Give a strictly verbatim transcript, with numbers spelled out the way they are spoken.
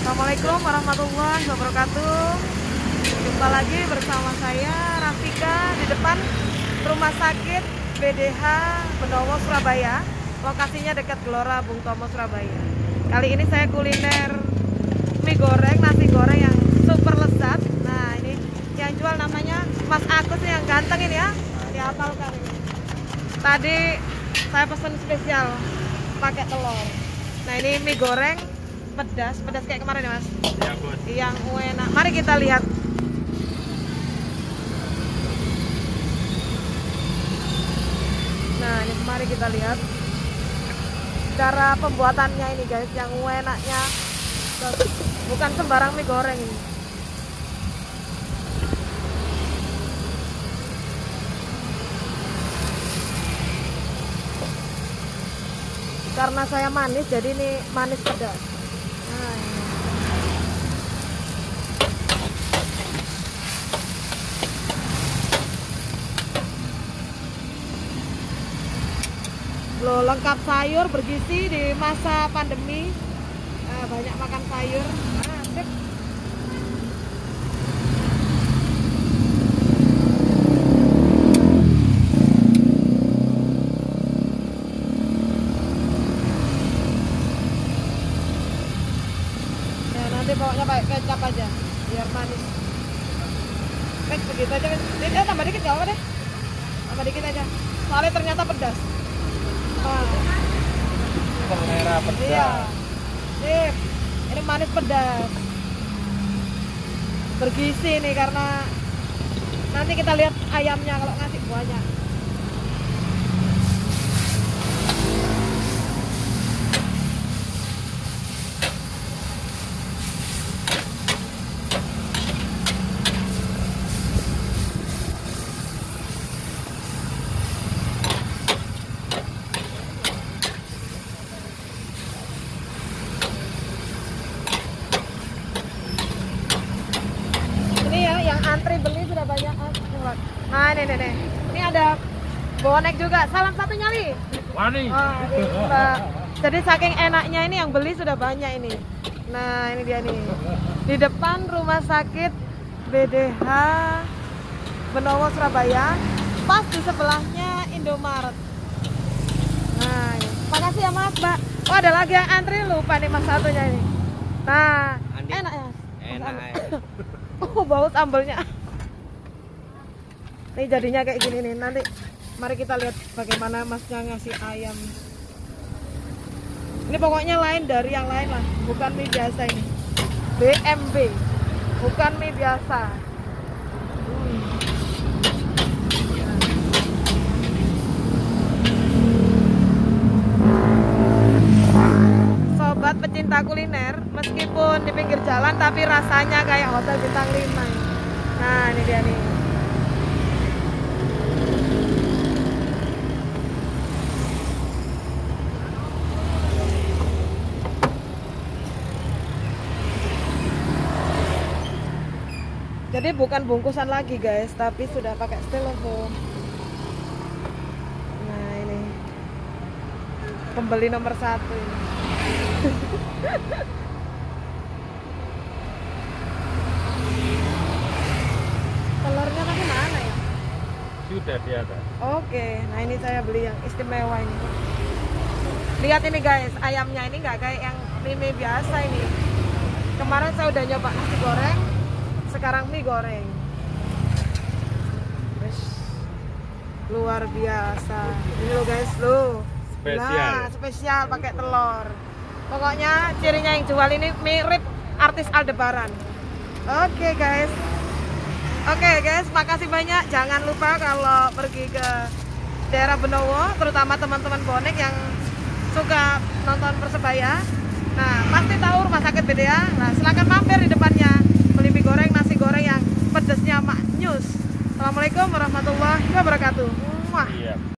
Assalamualaikum warahmatullahi wabarakatuh. Jumpa lagi bersama saya Rafika di depan Rumah Sakit B D H Benowo Surabaya. Lokasinya dekat Gelora Bung Tomo Surabaya. Kali ini saya kuliner mie goreng, nasi goreng yang super lezat. Nah, ini yang jual namanya Mas Agus yang ganteng ini ya. Dihafalkan ini. Tadi saya pesan spesial pakai telur. Nah, ini mie goreng pedas, pedas kayak kemarin ya Mas? Iya bos. Yang enak. Mari kita lihat. Nah, ini mari kita lihat cara pembuatannya ini guys, yang enaknya. Bukan sembarang mie goreng ini. Karena saya manis, jadi ini manis pedas. Nah, ini. Loh, lengkap sayur, bergizi di masa pandemi. Nah, banyak makan sayur. Nah, sip. Nanti bawanya pakai kecap aja biar manis. Baik, begitu aja. Ini tambah dikit gak apa deh. Tambah dikit aja. Soalnya ternyata pedas. Bawang merah pedas. Iya. Sip. Ini manis pedas. Bergizi nih karena nanti kita lihat ayamnya kalau ngasih banyak. Antri beli sudah banyak. Nah, ini nih, nih. Ini ada bonek juga. Salam satu nyali. Wani. Oh, ini, jadi saking enaknya ini yang beli sudah banyak ini. Nah, ini dia nih. Di depan Rumah Sakit B D H Benowo Surabaya. Pas di sebelahnya Indomaret. Nah, ini. Makasih ya Mas, Mbak. Oh, ada lagi yang antri, lupa nih Mas satunya ini. Nah, Andi. enak ya. Enak. Oh, bau sambelnya. Nih jadinya kayak gini nih. Nanti mari kita lihat bagaimana Masnya ngasih ayam. Ini pokoknya lain dari yang lain lah. Bukan mie biasa ini. B M B. Bukan mie biasa. Hmm. Sobat pecinta kuliner, meskipun di pinggir jalan tapi rasanya kayak hotel bintang lima. Nah, ini dia nih. Jadi bukan bungkusan lagi guys, tapi sudah pakai styrofoam. Nah, ini pembeli nomor satu ini. Telurnya tadi mana ya? Sudah di atas. Oke, nah ini saya beli yang istimewa ini. Lihat ini guys, ayamnya ini nggak kayak yang mie biasa ini. Kemarin saya udah nyoba nasi goreng, sekarang mie goreng. Terus, luar biasa. Ini lo guys, lo. Spesial. Nah, spesial pakai telur. Pokoknya cirinya yang jual ini mirip artis Aldebaran. Oke guys. Oke guys, makasih banyak. Jangan lupa kalau pergi ke daerah Benowo, terutama teman-teman bonek yang suka nonton Persebaya. Nah, pasti tahu Rumah Sakit B D H. Nah, silakan mampir di depannya. Beli mie goreng, nasi goreng yang pedasnya maknyus. Assalamualaikum warahmatullahi wabarakatuh. Muah. Iya.